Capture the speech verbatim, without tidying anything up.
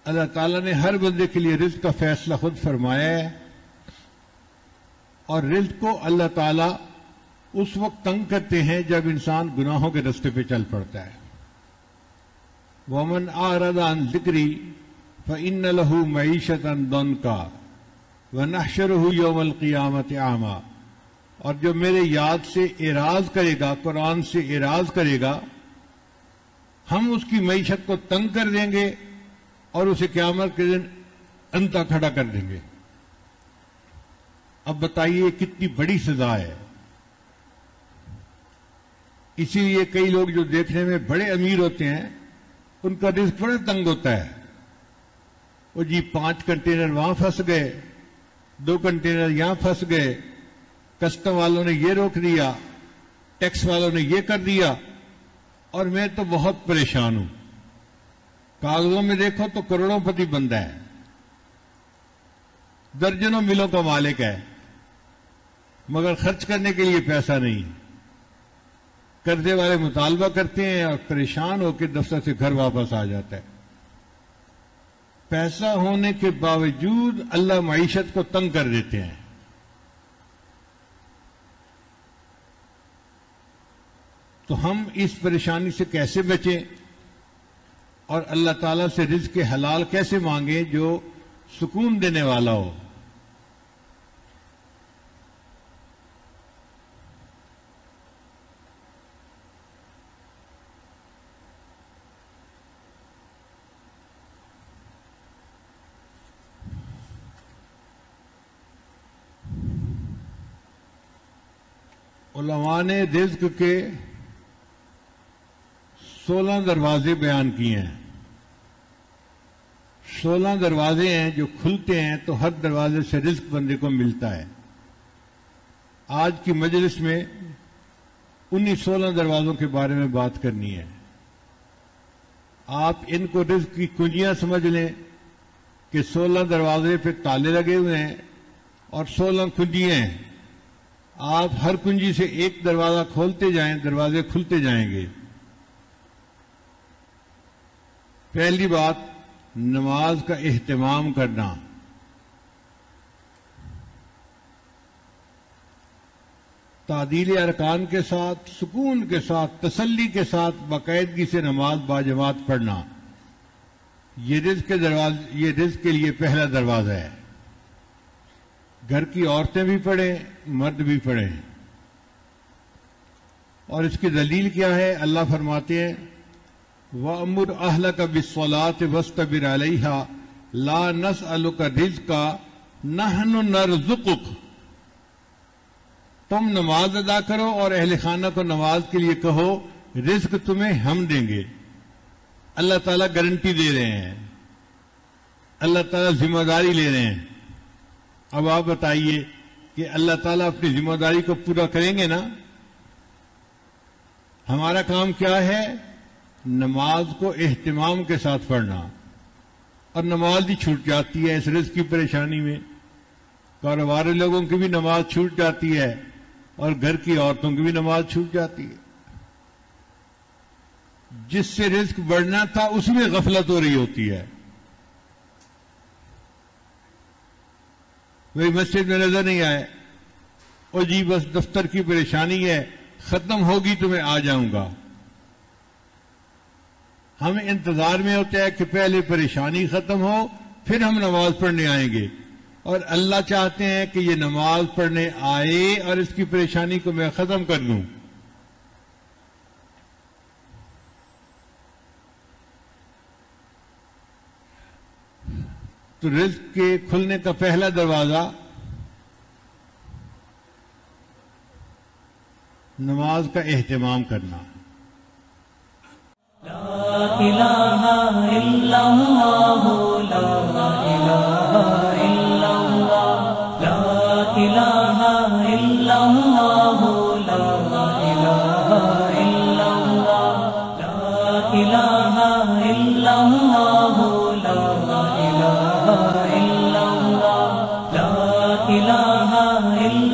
اللہ تعالیٰ نے ہر بندے کے لیے رزق کا فیصلہ خود فرمایا ہے، اور رزق کو اللہ تعالیٰ اس وقت تنگ کرتے ہیں جب انسان گناہوں کے رستے پہ چل پڑتا ہے۔ وَمَنْ أَعْرَضَ عَنْ ذِكْرِي فَإِنَّ لَهُ مَعِيشَةً ضَنْكًا وَنَحْشُرُهُ يَوْمَ الْقِيَامَةِ أَعْمَىٰ، اور جو میرے یاد سے اعراض کرے گا، قرآن سے اعراض کرے گا، ہم اس کی معیشت کو تنگ کر دیں گے اور اسے قیامت کے دن اندھا کھڑا کر دیں گے۔ اب بتائیے کتنی بڑی سزا ہے۔ اسی لیے کئی لوگ جو دیکھنے میں بڑے امیر ہوتے ہیں ان کا رزق بڑا تنگ ہوتا ہے۔ وہ جی پانچ کنٹینر وہاں پھنس گئے، دو کنٹینر یہاں پھنس گئے، کسٹم والوں نے یہ روک دیا، ٹیکس والوں نے یہ کر دیا، اور میں تو بہت پریشان ہوں۔ کاغذوں میں دیکھو تو کروڑوں پتی بندہ ہے، درجنوں ملوں کا مالک ہے، مگر خرچ کرنے کے لیے پیسہ نہیں۔ قرضے والے مطالبہ کرتے ہیں اور پریشان ہو کے دفتر سے گھر واپس آ جاتا ہے۔ پیسہ ہونے کے باوجود اللہ معیشت کو تنگ کر دیتے ہیں۔ تو ہم اس پریشانی سے کیسے بچیں اور اللہ تعالیٰ سے رزق حلال کیسے مانگیں جو سکون دینے والا ہو؟ علماء نے رزق کے سولہ دروازے بیان کیے ہیں۔ سولہ دروازے ہیں جو کھلتے ہیں تو ہر دروازے سے رزق بندے کو ملتا ہے۔ آج کی مجلس میں انہی سولہ دروازوں کے بارے میں بات کرنی ہے۔ آپ ان کو رزق کی کنجیاں سمجھ لیں کہ سولہ دروازے پہ تالے لگے ہوئے ہیں اور سولہ کنجیاں ہیں۔ آپ ہر کنجی سے ایک دروازہ کھولتے جائیں، دروازے کھلتے جائیں گے۔ پہلی بات، نماز کا اہتمام کرنا۔ تعدیل ارکان کے ساتھ، سکون کے ساتھ، تسلی کے ساتھ باقاعدگی سے نماز باجماعت پڑھنا، یہ رزق کے دروازے، یہ رزق کے لیے پہلا دروازہ ہے۔ گھر کی عورتیں بھی پڑھیں، مرد بھی پڑھیں۔ اور اس کی دلیل کیا ہے؟ اللہ فرماتے ہیں وَأْمُرْ أَهْلَكَ بِالصَّلَاةِ وَاسْتَبِرْ عَلَيْهَا لَا نَسْأَلُكَ رِزْقًا نَحْنُ نَرْزُقُكَ، تم نماز ادا کرو اور اہل خانہ کو نماز کے لیے کہو رزق تمہیں ہم دیں گے۔ اللہ تعالیٰ گارنٹی دے رہے ہیں، اللہ تعالیٰ ذمہ داری لے رہے ہیں۔ اب آپ بتائیے کہ اللہ تعالیٰ اپنی ذمہ داری کو پورا کریں گے نا؟ ہمارا کام کیا ہے؟ نماز کو اہتمام کے ساتھ پڑھنا، اور نماز ہی چھوٹ جاتی ہے اس رزق کی پریشانی میں۔ کاروبار لوگوں کی بھی نماز چھوٹ جاتی ہے اور گھر کی عورتوں کی بھی نماز چھوٹ جاتی ہے۔ جس سے رزق بڑھنا تھا اس میں غفلت ہو رہی ہوتی ہے۔ وہی مسجد میں نظر نہیں آئے، او جی بس دفتر کی پریشانی ہے، ختم ہوگی تو میں آ جاؤں گا۔ ہم انتظار میں ہوتے ہیں کہ پہلے پریشانی ختم ہو پھر ہم نماز پڑھنے آئیں گے، اور اللہ چاہتے ہیں کہ یہ نماز پڑھنے آئے اور اس کی پریشانی کو میں ختم کر دوں۔ تو رزق کے کھلنے کا پہلا دروازہ نماز کا اہتمام کرنا۔ لا الہ الا اللہ، لا الہ الا اللہ، لا الہ الا اللہ، لا الہ الا اللہ، لا الہ الا اللہ، لا الہ الا اللہ، لا الہ الا